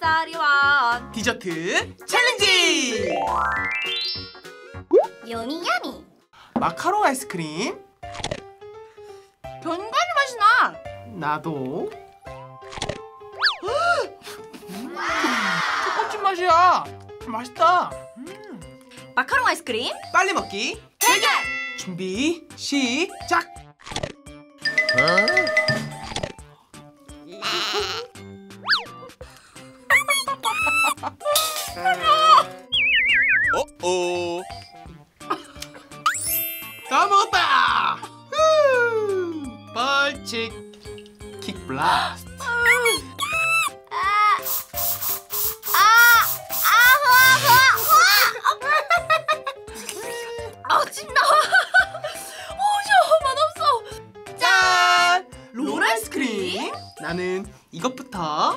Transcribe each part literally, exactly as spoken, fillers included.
쌉싸리원 디저트 챌린지! 요미야미 마카롱 아이스크림. 견과류 맛이 나. 나도. 초코칩 맛이야. 맛있다. 음. 마카롱 아이스크림 빨리 먹기 대결! 준비 시작. 어어. 다 먹었다. 후. 벌칙 킥 블라스트. 아 찐나. 어저 맛없어. 짠! 롤 아이스크림. 나는 이것부터.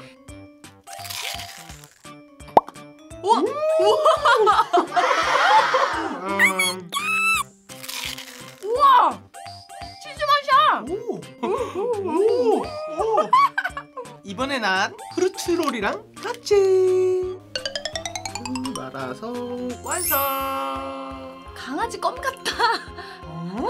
우와! 음. 우와! 치즈 맛이야. 오. 오. 오. 이번에 난 프루츠롤이랑 같이 말아서 완성. 강아지 껌 같다. 어?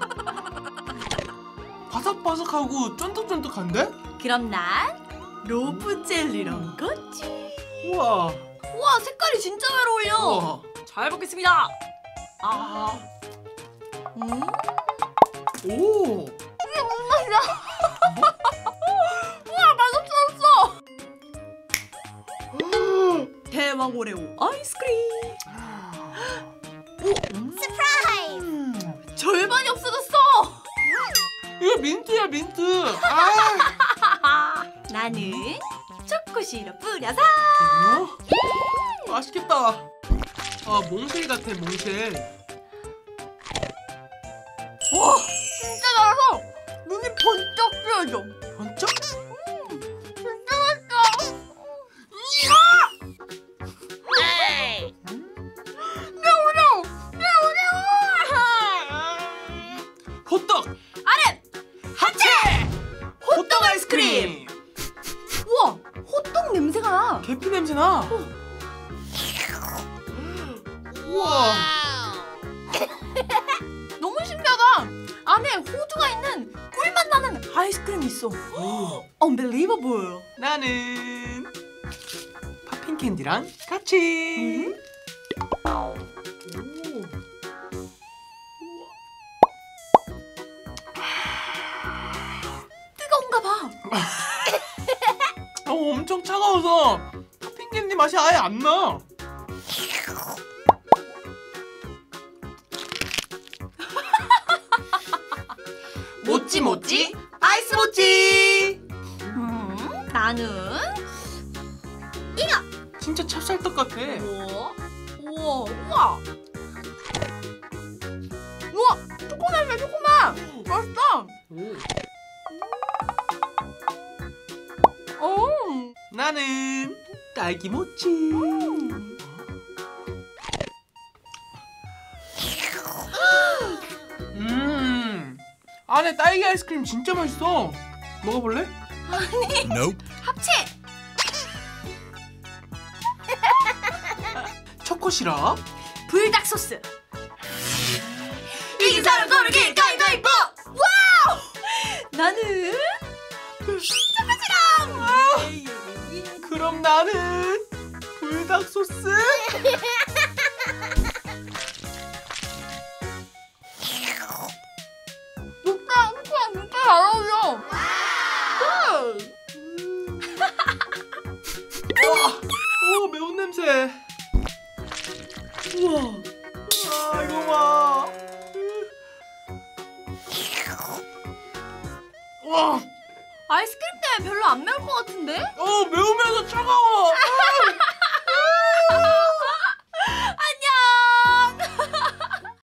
바삭바삭하고 쫀득쫀득한데? 그럼 난 로브 젤리랑 같이. 우와. 우와 색깔이 진짜 잘 어울려. 우와. 잘 먹겠습니다. 아. 음? 오. 이게 무슨 맛이야? 우와 맛없어 없어. 대왕 오레오 아이스크림. 오. 서프라이즈. 절반이 없어졌어. 이거 민트야 민트. 아. 나는 초코 시럽 뿌려서. 어? 맛있겠다. 아 몽쉘 같아 몽쉘. 와 진짜 달아서 눈이 번쩍 뜨여져. 번쩍? 음, 진짜 맛있어. 이야! 에이. 내 오레오! 내 오레오! 호떡! 아랫! 하체! 호떡 아이스크림! 우와! 호떡 냄새가 나. 계피 냄새나. 우와. 너무 신기하다. 안에 호두가 있는 꿀맛 나는 아이스크림이 있어. Unbelievable. 나는 팝핑 캔디랑 같이. 음? 오. 뜨거운가 봐. 어, 엄청 차가워서 팝핑 캔디 맛이 아예 안 나. 모찌 모찌 아이스 모찌. 음, 나는 이거. 진짜 찹쌀떡 같아. 우와, 우와, 우와. 우와, 초코맛이야, 초코맛. 맛있다. 오. 오. 나는 딸기 모찌. 음. 음. 안에 딸기 아이스크림 진짜 맛있어. 먹어볼래? 아니, Nope. 합체. 초코 시럽. 불닭 소스. 이긴 사람 고르기 가위바위보. 와우. 나는 초코시럽. 그럼 나는 불닭 소스. 진짜 초코랑 진짜 잘 어울려. 오 매운 냄새. 우와. 아 이거 봐. 와. 아이스크림 때문에 별로 안 매울 것 같은데? 어 매우면서 차가워. 아.